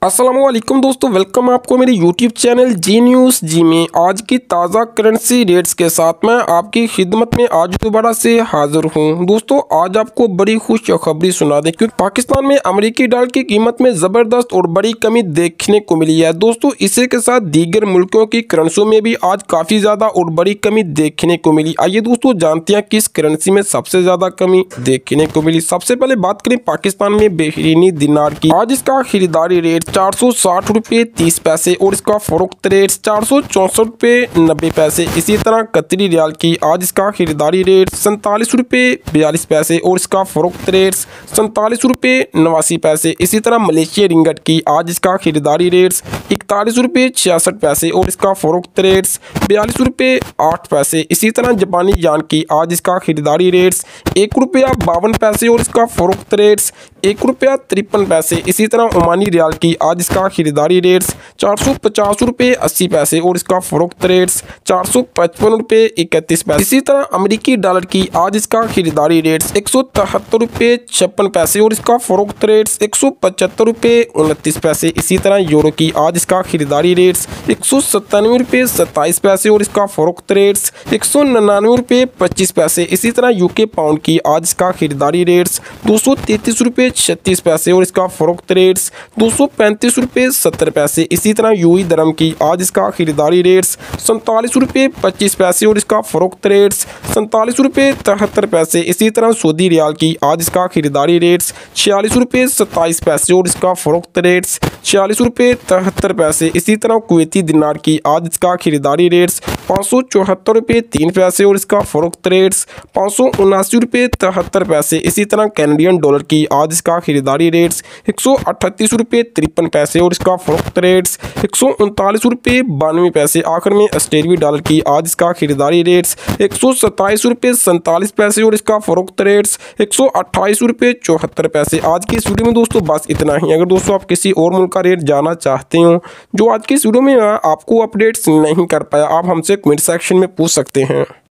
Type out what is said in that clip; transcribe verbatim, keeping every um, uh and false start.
अस्सलामुअलैकुम दोस्तों, वेलकम आपको मेरे YouTube channel Zee News ji में। आज की ताज़ा करेंसी रेट्स के साथ मैं आपकी खिदमत में आज दोबारा से हाजिर हूं। दोस्तों आज आपको बड़ी खुशखबरी सुना दें क्योंकि पाकिस्तान में अमेरिकी डॉलर की कीमत में ज़बरदस्त और बड़ी कमी देखने को मिली है। दोस्तों इसी के साथ दीगर मुल्कों की करेंसियों में भी आज काफ़ी ज़्यादा और बड़ी कमी देखने को मिली। आइए दोस्तों जानते हैं किस करेंसी में सबसे ज़्यादा कमी देखने को मिली। सबसे पहले बात करें पाकिस्तान में बहरीनी दिनार की। आज इसका खरीदारी रेट चार सौ साठ रुपये तीस पैसे और इसका फरोख्त रेट चार सौ चौंसठ रुपये नब्बे पैसे। इसी तरह कतरी रियाल की आज इसका खरीदारी रेट सैंतालीस रुपये बयालीस पैसे और इसका फरोख्त रेट सैंतालीस रुपये नवासी पैसे। इसी तरह मलेशिया रिंगट की आज इसका खरीदारी रेट इकतालीस रुपये छियासठ पैसे और इसका फरोख्त रेट बयालीस रुपये आठ पैसे। इसी तरह जापानी यान की आज इसका खरीदारी रेट एक रुपया बावन पैसे और इसका फरोख्त रेट एक रुपया तिरपन पैसे। इसी तरह ओमानी रियाल की आज इसका खरीदारी रेट चार सौ पचास रुपये अस्सी पैसे और इसका फरोख्त रेट चार सौ पचपन रुपये इकतीस पैसे। इसी तरह अमेरिकी डॉलर की आज इसका खरीदारी रेट एक सौ तिहत्तर रुपये छप्पन पैसे और इसका फरोख्त रेट एक सौ पचहत्तर रुपये उनतीस पैसे। इसी तरह यूरो की आज इसका खरीदारी रेट एक सौ सत्तानवे रुपये सत्ताईस पैसे और इसका फरोख्त रेट एक सौ निन्यानवे रुपये पच्चीस पैसे। इसी तरह यूके पाउंड की आज इसका खरीदारी रेट दो सौ तैंतीस रुपये छत्तीस पैसे और इसका फरोख्त रेट दो सौ पैंतीस रुपये सत्तर पैसे। इसी तरह यूई दरम की आज इसका खरीदारी रेट सैंतालीस रुपये पच्चीस पैसे और इसका फरोख्त रेट सैंतालीस रुपये तिहत्तर पैसे। इसी तरह सऊदी रियाल की आज इसका खरीदारी रेट छियालीस रुपये सत्ताईस पैसे और इसका फरोख्त रेट छियालीस रुपये तिहत्तर पैसे। इसी तरह कुवैती दिनार की आज इसका खरीदारी रेट पाँच सौ चौहत्तर रुपये तीन पैसे और इसका फरोख्त रेट पाँच सौ उनासी रुपये तिहत्तर पैसे। इसी तरह कैनेडियन डॉलर की आज इसका खरीदारी रेट एक सौ अट्ठतीस रुपये तिरपन पैसे और इसका फरोख्त रेट एक सौ उनतालीस रुपये बानवे पैसे। आखिर में ऑस्ट्रेलियाई डॉलर की आज इसका खरीदारी रेट एक सौ सत्ताईस रुपये सैंतालीस पैसे और इसका फरोख्त रेट एक सौ अट्ठाईस रुपये चौहत्तर पैसे। आज की इस वीडियो में दोस्तों बस इतना ही। अगर दोस्तों आप किसी और मुल्क का रेट जानना चाहते हो जो आज की इस वीडियो में आपको अपडेट्स नहीं कर पाया, आप हमसे कमेंट सेक्शन में पूछ सकते हैं।